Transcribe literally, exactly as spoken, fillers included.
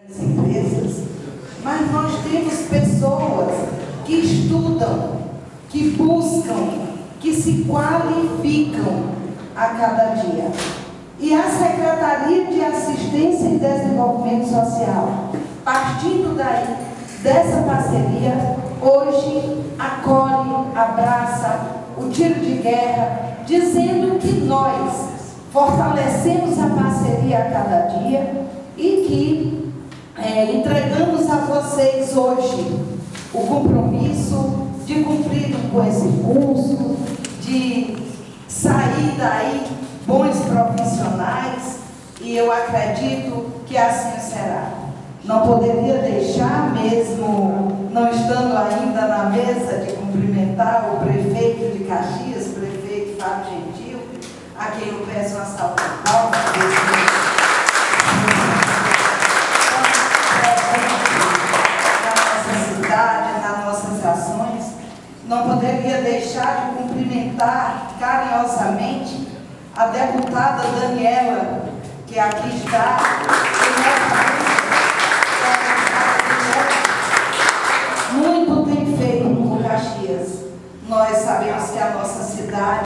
as empresas, mas nós temos pessoas que estudam, que buscam, que se qualificam a cada dia. E a Secretaria de Assistência e Desenvolvimento Social, partindo daí, dessa parceria, hoje acolhe, abraça o tiro de guerra, dizendo que nós fortalecemos a parceria a cada dia e que é, entregamos a vocês hoje o compromisso de cumprir com esse curso, de sair daí bons profissionais, e eu acredito que assim será. Não poderia deixar, mesmo não estando ainda na mesa, de cumprimentar o prefeito de Caxias, prefeito Fábio Gentil, a quem eu peço uma salva de palmas. Na nossa cidade, nas nossas ações, não poderia deixar de cumprimentar carinhosamente a deputada Daniela, que aqui está, muito tem feito por Caxias. Nós sabemos que a nossa cidade